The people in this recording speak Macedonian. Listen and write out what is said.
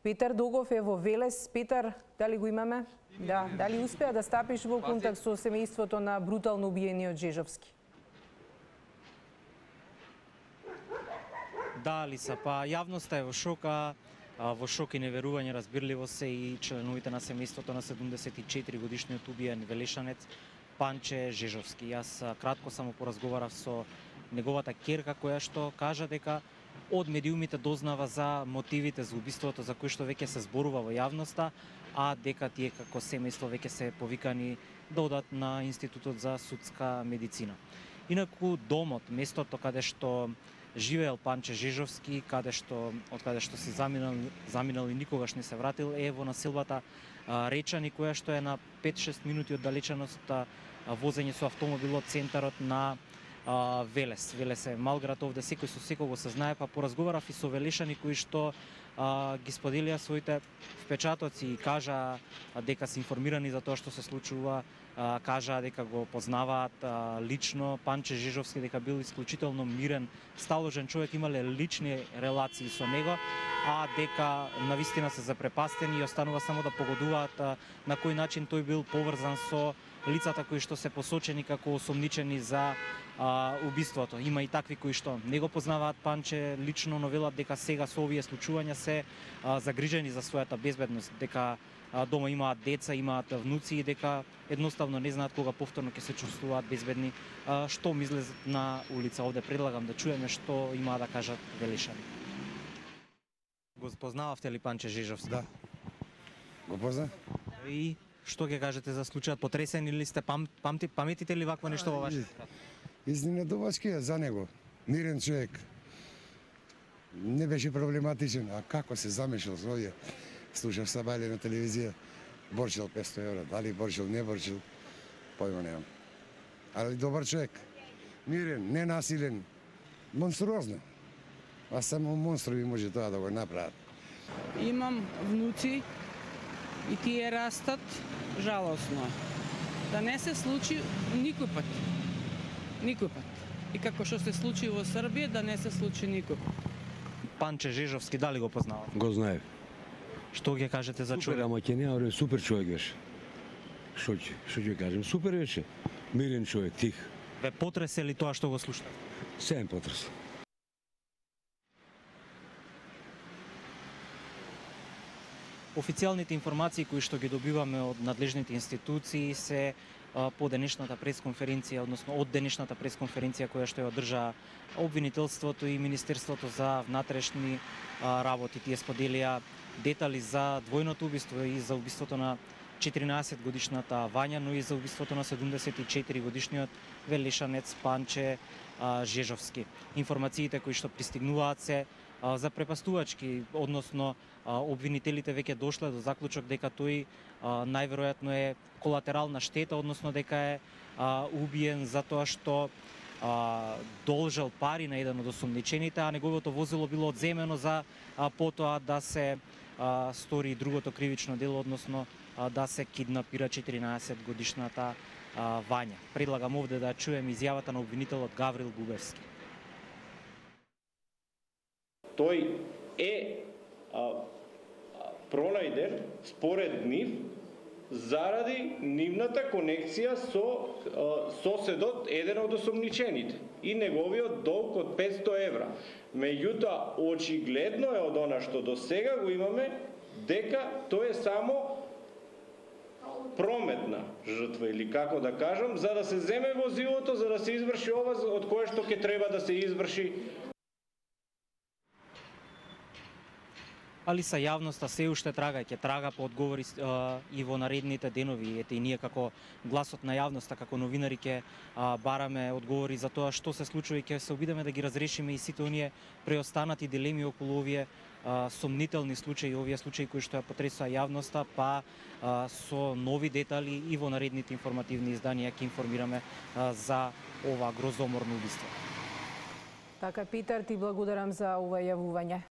Петар Догов е во Велес. Петар, дали го имаме? Да, дали успеа да стапиш во контакт со семејството на брутално убиениот Жежовски? Да, Алиса, па јавноста е во шока, во шок и неверување разбирливо се и членовите на семејството на 74 годишниот убиен велешанец Панче Жежовски. Јас кратко само поразговарав со неговата ќерка која што кажа дека од медиумите дознава за мотивите за убиството за кои што веќе се зборува во јавноста, а дека тие како семејство веќе се повикани да одат на Институтот за судска медицина. Инаку домот, местото каде што живеел Панче Жежовски, од каде што се заминал и никогаш не се вратил, е во населбата Речани, која што е на 5-6 минути оддалеченост возење со автомобил од центарот на Велес. Велес е мал град, овде секој со секого се знае, па поразговарав и со велешани кои што ги споделија своите впечатоци и кажа дека се информирани за тоа што се случува, кажа дека го познаваат лично Панче Жежовски, дека бил исклучително мирен, сталожен човек, имале лични релации со него, а дека навистина се запрепастени и останува само да погодуваат на кој начин тој бил поврзан со лицата кои што се посочени како осомничени за убиството. Има и такви кои што не го познаваат Панче лично, но велат дека сега со овие случувања се загрижени за својата безбедност, дека дома имаат деца, имаат внуци и дека едноставно не знаат кога повторно ќе се чувствуваат безбедни. Што мислат на улица овде? Предлагам да чуеме што имаа да кажат велешани. Го познававте ли Панче Жежовски? Да. Го познав. И што ќе кажете за случајот? Потресени ли сте? Паметите ли вакво нешто во вашиот град? Изненадувачки е за него. Мирен човек. Не беше проблематичен. А како се замешал со овие? Слушав сабајле на телевизија. Борчил 500 евра. Дали борчил, не борчил, појма немам. Али добар човек. Мирен, ненасилен. Монструозно. А само монструи може тоа да го направат. Имам внуци и тие растат жалосно. Да не се случи никој пат. Никој пат. И како што се случи во Србија, да не се случи никој пат. Панче Жежовски, дали го познава? Го знаев. Што ќе кажете за човек? Супер, ама ќе не говорим, супер човек беше. Што ќе кажем? Супер беше. Мирен човек, тих. Ве потресе ли тоа што го слушате? Сем потресе. Официјалните информации кои што ги добиваме од надлежните институции се по денешната пресконференција, односно од денешната пресконференција која што ја одржа обвинителството и Министерството за внатрешни работи. Тие споделија детали за двојното убиство и за убиството на 14 годишната Вања, но и за убиството на 74 годишниот велешанец Панче Жежовски. Информациите кои што пристигнуваат се запрепастувачки, односно обвинителите веќе дошле до заклучок дека тој најверојатно е колатерална штета, односно дека е убиен затоа што должел пари на еден од осомничените, а неговото возило било одземено за потоа да се стори другото кривично дело, односно да се киднапира 14 годишната Вања. Предлагам овде да чуем изјавата на обвинителот Гаврил Губевски. Тој е пронајден според нив заради нивната конекција со соседот, еден од осомничените, и неговиот долг од 500 евра. Меѓутоа, очигледно е од она што до сега го имаме, дека тој е само прометна жртва, или како да кажам, за да се земе возилото, за да се изврши ова од кое што ќе треба да се изврши. Алиса, јавноста се уште трага, ќе трага по одговори и во наредните денови. Ете и ние како гласот на јавноста, како новинари ќе бараме одговори за тоа што се случува и ќе се обидеме да ги разрешиме и сите оние преостанати дилеми околу овие сомнителни случаи, овие случаи кои што ја потресува јавноста, па со нови детали и во наредните информативни изданија ќе информираме за ова грозоморно убиство. Така, Питер, ти благодарам за ова јавување.